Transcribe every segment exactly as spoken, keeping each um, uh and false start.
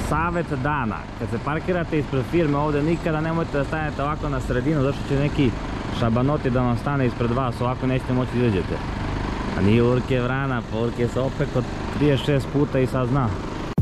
Savjet dana, kad se parkirate ispred firme ovdje, nikada nemojte da stanete ovako na sredinu, zašto će neki šabanoti da vam stane ispred vas, ovako nećete moći da izađete. A nije Urke vrana, pa Urke se opet od trideset šest puta i sad zna.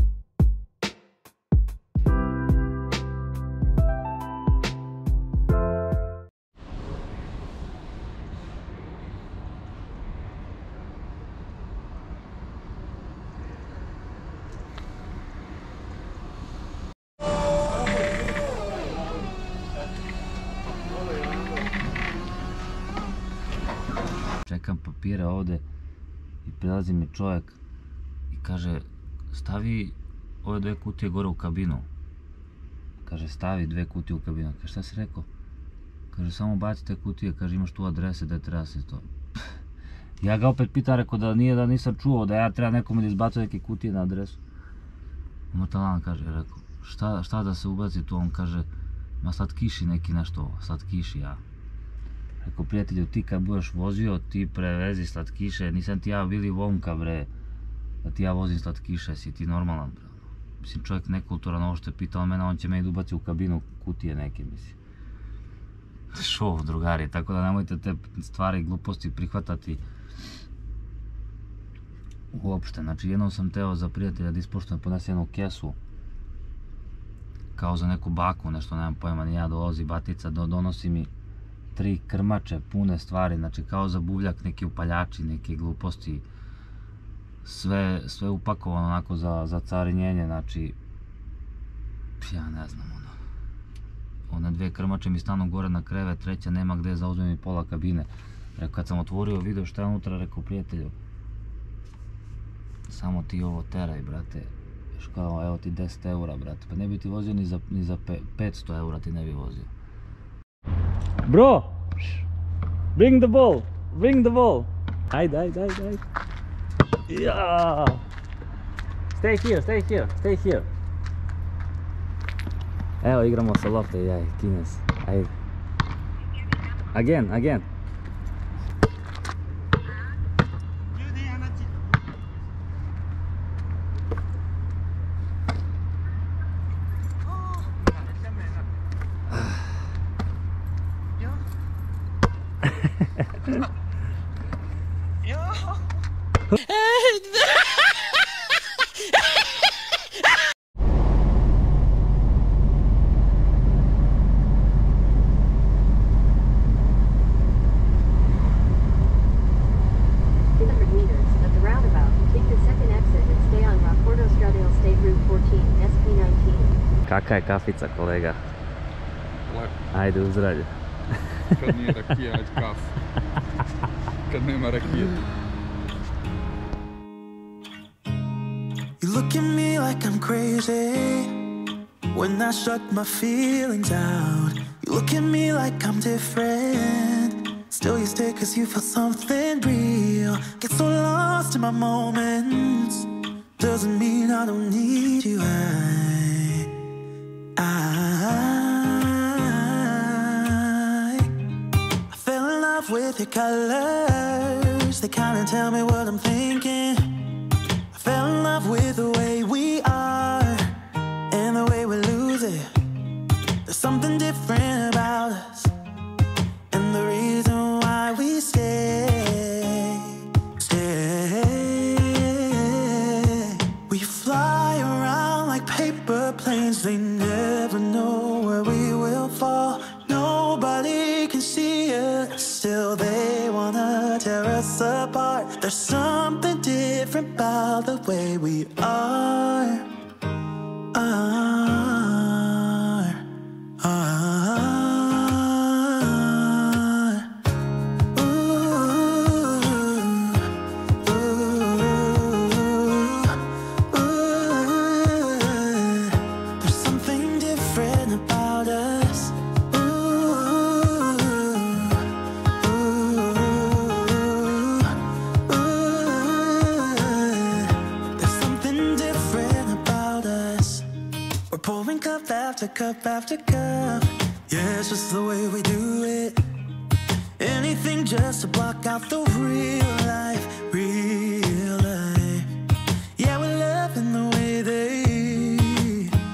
Čekam papire ovdje i prilazi mi čovjek i kaže stavi ove dve kutije gore u kabinu. Kaže stavi dve kutije u kabinu. Kaže šta si rekao? Kaže samo baci te kutije, kaže imaš tu adrese da treba se to. Ja ga opet pitam, rekao da nije, da nisam čuo da ja treba nekome da izbacuje neke kutije na adresu. Motalan kaže, rekao šta, šta da se ubaci tu, on kaže ma slatkiši neki nešto, slatkiši ja. Rekao, prijatelju, ti kad budeš vozio, ti prevezi slatkiše, nisam ti ja Willy Wonka, bre, da ti ja vozim slatkiše, si ti normalan, bre. Mislim, čovjek nekulturan, ovo što je pitao mene, on će meni ubaci u kabinu kutije neke, mislim. Šov, drugari, tako da nemojte te stvari, gluposti prihvatati uopšte. Znači, jednom sam teo za prijatelja da ispoštujem, ponesi jednu kesu, kao za neku baku, nešto, nemam pojma, ni ja, dolazi batica, donosi mi tri krmače, pune stvari, znači kao za buvljak, neki upaljači, neke gluposti, sve, sve upakovano onako za, za carinjenje, znači, ja ne znam, ono, one dve krmače mi stanu gore na krevet, treća nema gde, zauzme mi pola kabine. Rekao, kad sam otvorio video šta je unutra, rekao, prijatelju, samo ti ovo teraj, brate, još kao, evo ti deset eura, brate, pa ne bi ti vozio ni za, ni za petsto eura ti ne bi vozio. Bro, bring the ball, bring the ball. Ajde, ajde, ajde, ajde. Ja. Stay here, stay here, stay here. Evo, igramo sa lopte, jaj, kines. Ajde. Again, again. Kaka je kafica, kolega? Lepo. Ajde, u zdravlje. Kad nije rakija, ajde kafu. Kad nema rakije. You look at me like I'm crazy when I shut my feelings out. You look at me like I'm different, still you stay cause you feel something real. Get so lost in my moments, doesn't mean I don't need you. I, I, I fell in love with your colors, they kinda tell me what I'm thinking. I fell in love with the way we are and the way we lose it. There's something different about us, and the reason why we stay, stay. We fly around like paper planes, they never know where we will fall. Nobody can see us, still they wanna tear us apart. There's something different about the way we are, are, are. Ooh, ooh, ooh. There's something different about us. Pouring cup after cup after cup. Yeah, it's just the way we do it. Anything just to block out the real life, real life. Yeah, we're loving the way they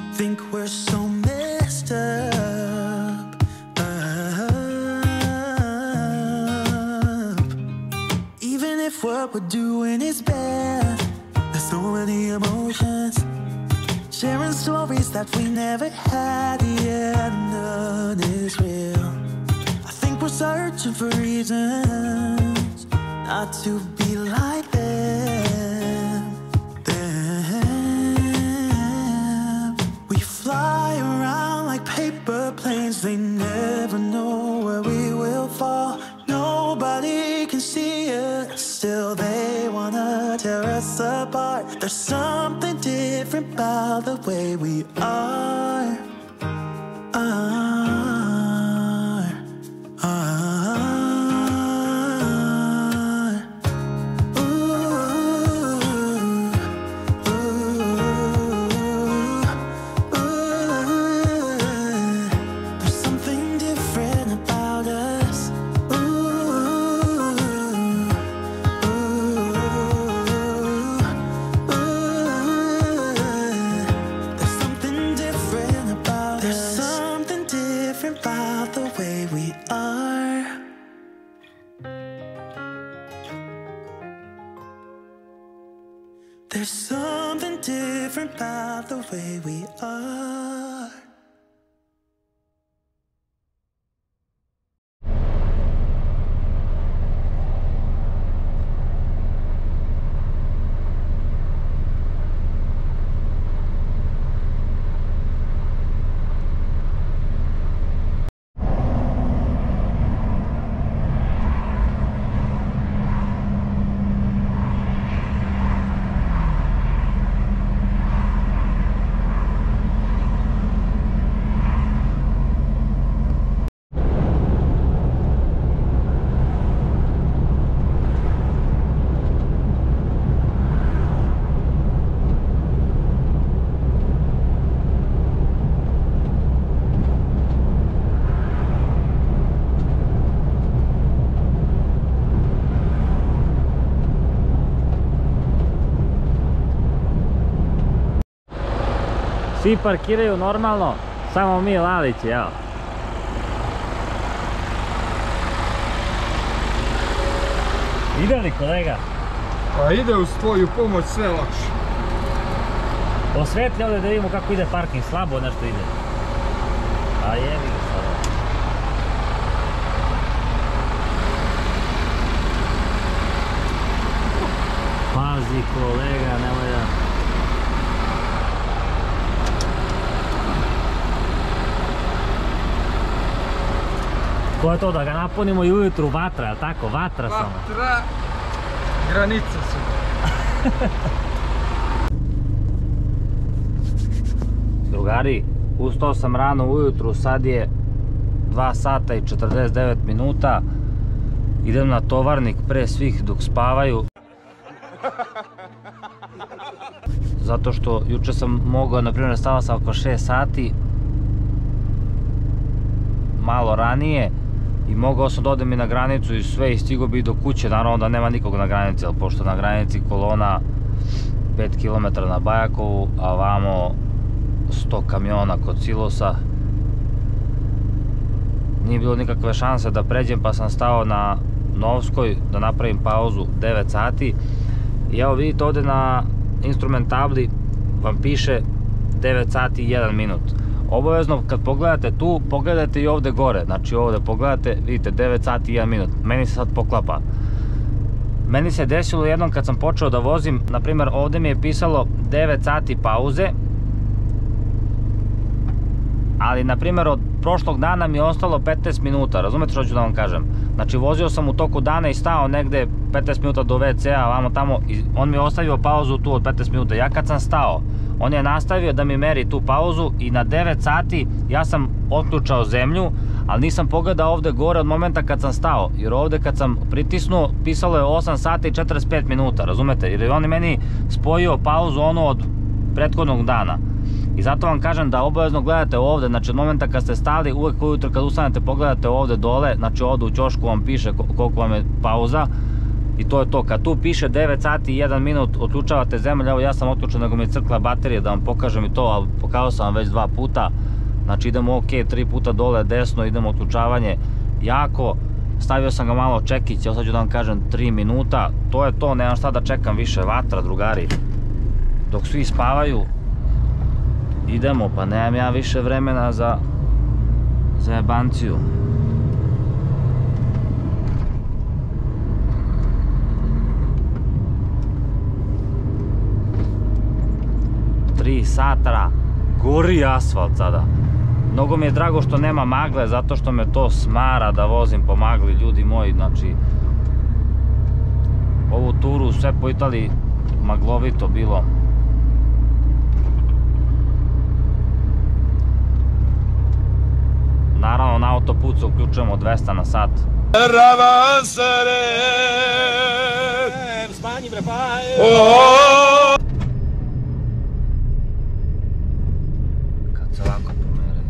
emotions, sharing stories that we never had, yeah, none is real. I think we're searching for reasons not to be like them. Them. We fly around like paper planes, they never know where we will fall. Nobody can see us, still they wanna tear us apart. There's something different about the way we are. Are. Are. Ooh. Ooh. Ooh. There's something different about us. There's something different about the way we are. Svi parkiraju normalno, samo mi lalići, evo. Ide li kolega? Pa ide uz tvoju pomoć sve lakše. Osvetli ovdje da vidimo kako ide parking, slabo nešto ide. A jebi ga sada. Pazi kolega, nemoj da... Ko je to da ga napunimo i ujutru vatra, jel tako? Vatra samo. Vatra, granice su. Drugari, ustao sam rano ujutru, sad je dva sata i četrdeset devet minuta. Idem na tovarnik pre svih dok spavaju. Zato što juče sam mogao, na primjer, stava sam oko šest sati, malo ranije, i mogao sam da odem i na granicu i sve, i stigo bi do kuće, naravno da nema nikog na granici, ali pošto na granici kolona pet kilometara na Bajakovu, a vamo sto kamiona kod silosa, nije bilo nikakve šanse da pređem, pa sam stao na Novskoj da napravim pauzu devet sati. I evo vidite ovdje na instrument tabli vam piše devet sati i jedan minut. Obavezno kad pogledate tu, pogledajte i ovdje gore, znači ovdje pogledate, vidite devet sati i jedan minut, meni se sad poklapa. Meni se desilo jednom kad sam počeo da vozim, na primjer ovdje mi je pisalo devet sati pauze, ali na primjer od prošlog dana mi je ostalo petnaest minuta, razumete što ću da vam kažem? Znači vozio sam u toku dana i stao negde petnaest minuta do ve ce a, vamo tamo, i on mi je ostavio pauzu tu od petnaest minuta. Ja kad sam stao, on je nastavio da mi meri tu pauzu i na devet sati ja sam otključao zemlju, ali nisam pogledao ovdje gore od momenta kad sam stao, jer ovdje kad sam pritisnuo pisalo je osam sati i četrdeset pet minuta, razumete? Jer je on meni spojio pauzu ono od prethodnog dana. I zato vam kažem da obavezno gledate ovdje, znači od momenta kad ste stali, uvijek ujutro kad ustanete pogledate ovdje dole, znači ovdje u ćošku vam piše koliko vam je pauza. I to je to, kad tu piše devet sati i jedan minut otključavate zemlju, evo ja sam otključio nego mi je crkla baterije da vam pokažem i to, ali pokazao sam vam već dva puta. Znači idemo ok, tri puta dole desno, idemo otključavanje jako. Stavio sam ga malo čekić, evo sad ću da vam kažem tri minuta, to je to, nemam šta da čekam više, vatra drugari. dok svi spavaju, idemo, pa nemam ja više vremena za za jebanciju. Tri sata, gori asfalt sada. Mnogo mi je drago što nema magle, zato što me to smara da vozim po magli, ljudi moji, znači ovu turu sve po Italiji maglovito bilo. Naravno na autoput se uključujemo dvesta na sat. Kad se ovako pomeraju.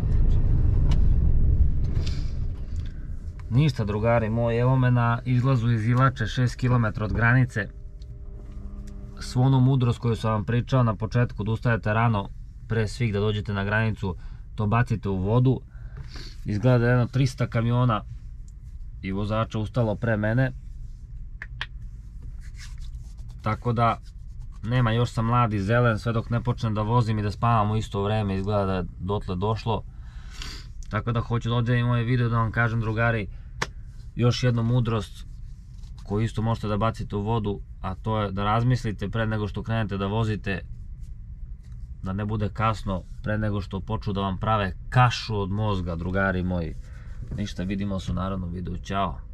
Ništa drugari moji, evo me na izlazu iz Ilače, šest kilometara od granice. Svu onu mudrost koju sam vam pričao na početku, da ustajete rano pre svih da dođete na granicu, to bacite u vodu. Izgleda da je jedno trista kamiona i vozača ustalo pre mene. Tako da nema, još sam mlad i zelen, sve dok ne počnem da vozim i da spavam u isto vreme, izgleda da je dotle došlo. Tako da hoću da odjavim ovaj video da vam kažem drugari još jednu mudrost koju isto možete da bacite u vodu, a to je da razmislite pre nego što krenete da vozite, da ne bude kasno, pre nego što počnu da vam prave kašu od mozga, drugari moji. Ništa, vidimo se u narednom videu, ćao.